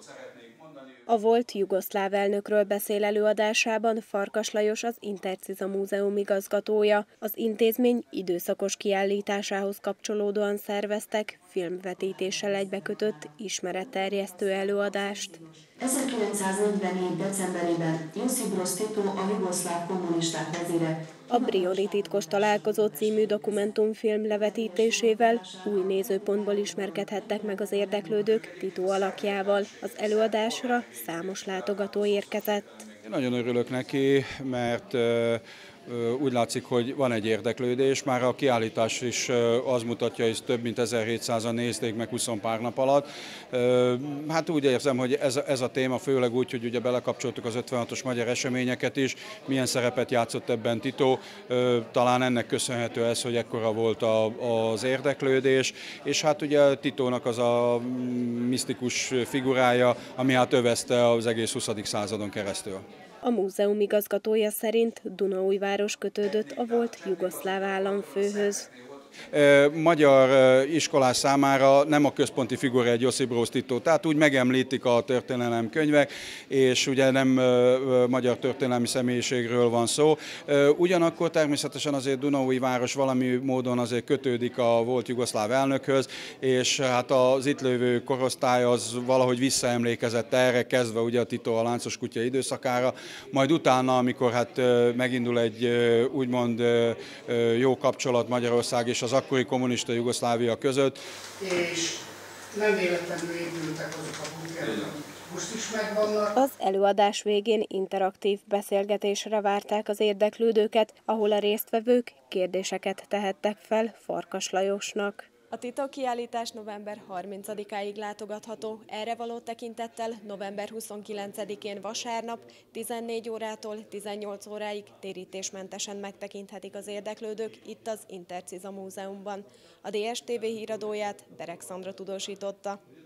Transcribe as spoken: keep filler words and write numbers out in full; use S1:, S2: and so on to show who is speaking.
S1: A volt jugoszláv elnökről beszél előadásában Farkas Lajos, az Interciza Múzeum igazgatója. Az intézmény időszakos kiállításához kapcsolódóan szerveztek filmvetítéssel egybekötött ismeretterjesztő előadást.
S2: ezerkilencszáznegyvenhét. decemberében Josip Broz Tito, a jugoszláv kommunisták vezére.
S1: A Brioni titkos találkozó című dokumentumfilm levetítésével új nézőpontból ismerkedhettek meg az érdeklődők Tito alakjával. Az előadásra számos látogató érkezett.
S3: Én nagyon örülök neki, mert úgy látszik, hogy van egy érdeklődés. Már a kiállítás is az mutatja, hogy több mint ezerhétszázan nézték meg húsz pár nap alatt. Hát úgy érzem, hogy ez, ez a téma, főleg úgy, hogy ugye belekapcsoltuk az ötvenhatos magyar eseményeket is, milyen szerepet játszott ebben Tito. Talán ennek köszönhető ez, hogy ekkora volt a, az érdeklődés, és hát ugye Titónak az a misztikus figurája, ami hát övezte az egész huszadik századon keresztül.
S1: A múzeum igazgatója szerint Dunaújváros kötődött a volt jugoszláv államfőhöz.
S3: Magyar iskolás számára nem a központi figura egy Josip Broz Tito, tehát úgy megemlítik a történelemkönyvek, és ugye nem magyar történelmi személyiségről van szó. Ugyanakkor természetesen azért Dunaújváros valami módon azért kötődik a volt jugoszláv elnökhöz, és hát az itt lévő korosztály az valahogy visszaemlékezett erre, kezdve ugye a Tito a láncos kutya időszakára, majd utána, amikor hát megindul egy úgymond jó kapcsolat Magyarország és az akkori kommunista Jugoszlávia között.
S4: És nem véletlenül épültek azok a bunkerek, amik most is megvannak.
S1: Az előadás végén interaktív beszélgetésre várták az érdeklődőket, ahol a résztvevők kérdéseket tehettek fel Farkas Lajosnak. A Tito kiállítás november harmincadikáig látogatható, erre való tekintettel november huszonkilencedikén vasárnap tizennégy órától tizennyolc óráig térítésmentesen megtekinthetik az érdeklődők itt az Interciza Múzeumban. A dé es té vé híradóját Bereg Szandra tudósította.